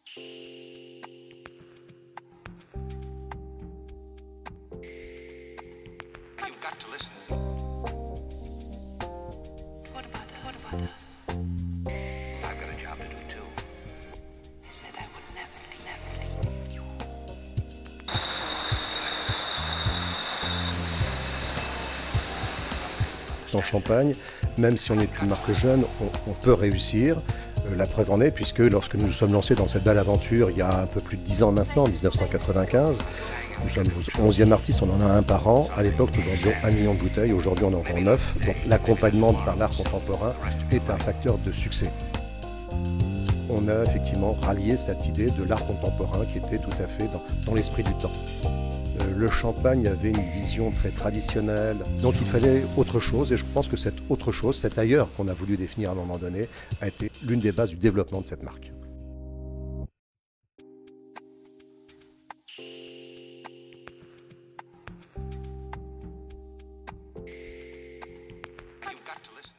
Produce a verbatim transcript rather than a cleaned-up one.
You've got to listen. What about us? What about us? I've got a job to do too. I said I would never leave, never leave you. En Champagne, même si on est une marque jeune, on, on peut réussir. Euh, la preuve en est, puisque lorsque nous nous sommes lancés dans cette belle aventure, il y a un peu plus de dix ans maintenant, en mille neuf cent quatre-vingt-quinze, nous sommes onzième artiste, on en a un par an. À l'époque, nous vendions un million de bouteilles, aujourd'hui on en vend neuf. Donc l'accompagnement par l'art contemporain est un facteur de succès. On a effectivement rallié cette idée de l'art contemporain qui était tout à fait dans, dans l'esprit du temps. Le champagne avait une vision très traditionnelle, donc il fallait autre chose, et je pense que cette autre chose, cet ailleurs qu'on a voulu définir à un moment donné, a été l'une des bases du développement de cette marque. You've got to listen.